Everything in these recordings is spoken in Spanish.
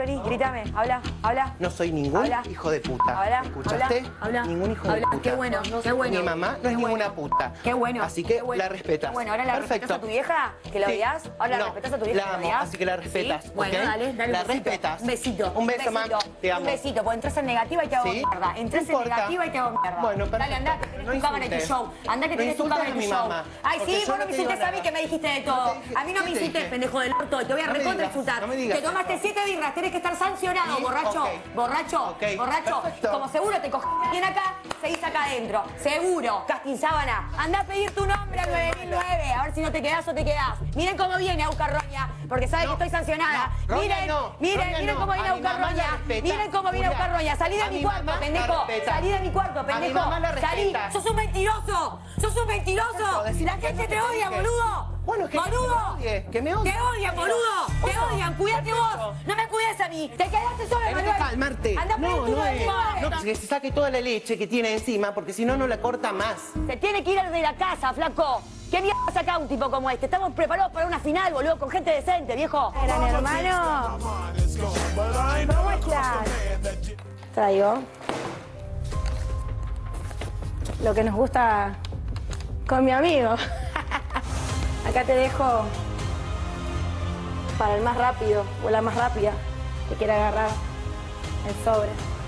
vení, grítame, habla. No soy ningún hijo de puta. Habla, ¿escuchaste? habla. Ningún hijo de puta. Qué bueno, qué bueno. Mi mamá no es ninguna puta. Qué bueno. Así que qué bueno. la respetas. Qué bueno, ¿ahora la respetas a tu vieja? ¿Que la odias? ¿Ahora la respetas a tu vieja? La ¿Que amo, odias? así que la respetas. ¿Sí? Bueno, ¿ok? dale La un besito. respetas. Un besito. Un beso, mamá. Te amo. Un besito, porque entras en negativa y te hago ¿Sí? mierda. Entras No en importa. negativa y te hago mierda. Bueno, perfecto. Dale, andá, que tenés No tu cámara y tu insultes. show. Andá, que No tenés tu insultes cámara y a tu mi show. mamá, Ay, porque sí, yo vos no no me te digo insultes a mí, nada. que me dijiste de todo. A mí no ¿Qué me te insultes, dije? pendejo del orto. Te voy a No me recontra digas, insultar. no me digas Te tomaste eso. 7 birras, tenés que estar sancionado, Sí, borracho. ok. Borracho, Ok, borracho. perfecto. Como seguro te cogés bien acá, seguís acá adentro. Seguro, Castín Sábana. Andá a pedir tu nombre al 9009. A ver si no te quedás o te quedás. Miren cómo viene Aucar Roña, porque sabe que estoy sancionada. no, Miren, Roña no, miren, Roña miren no. cómo viene A mi Aucar mamá la Roña. respeta, Miren cómo viene Julia. Aucar Roña. Salí de A mi mi cuarto, mamá la pendejo. respeta. Salí de mi cuarto, pendejo. mamá la Salí. respeta. Sos un mentiroso. Sos un mentiroso. Eso, decime La que gente no te te odia, dije. boludo. Bueno, que Boludo. que me odie. Te odian, boludo. Te Bueno, odian. Cuídate perfecto. vos. No me cuides a mí. Te quedaste solo, Tenés que Manuel. calmarte. Anda a pedir tu no, nombre. que se saque toda la leche que tiene encima, porque si no, no la corta más. Se tiene que ir de la casa, flaco. ¿Qué mierda saca un tipo como este? Estamos preparados para una final, boludo, con gente decente, viejo. Gran hermano. ¿Cómo estás? Traigo lo que nos gusta con mi amigo. Acá te dejo para el más rápido o la más rápida que quiera agarrar el sobre.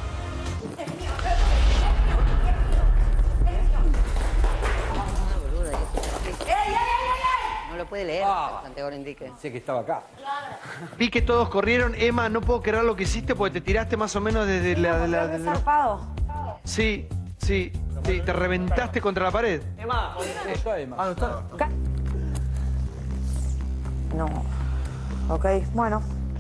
No lo puede leer, Santiago lo indique. Sé que estaba acá. Vi que todos corrieron. Emma, no puedo creer lo que hiciste porque te tiraste más o menos desde la... Zarpado. Sí, te reventaste contra la pared. Emma. Está Emma. Ah, no está. No. Ok, bueno.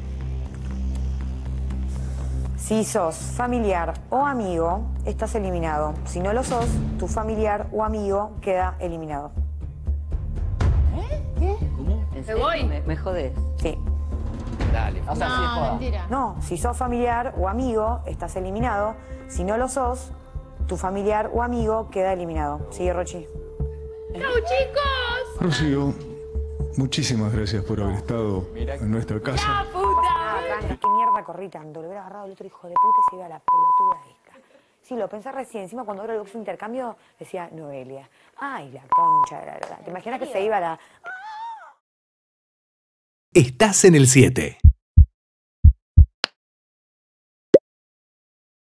Si sos familiar o amigo, estás eliminado. Si no lo sos, tu familiar o amigo queda eliminado. ¿Cómo? ¿En serio? voy. Me jodés. Sí. Dale. O sea, sí, No, joda. mentira. No, si sos familiar o amigo, estás eliminado. Si no lo sos, tu familiar o amigo queda eliminado. Sigue, Rochi. ¡Chau, chicos! Rocío, muchísimas gracias por haber estado en nuestra casa. ¡La puta! Tranqui, qué mierda corrí tanto. Lo hubiera agarrado el otro hijo de puta y se iba a la pelotuda esta. Sí, lo pensé recién. Encima cuando era el box intercambio decía Noelia. Ay, la concha de la verdad. ¿Te imaginas que se iba a la... Estás en el 7.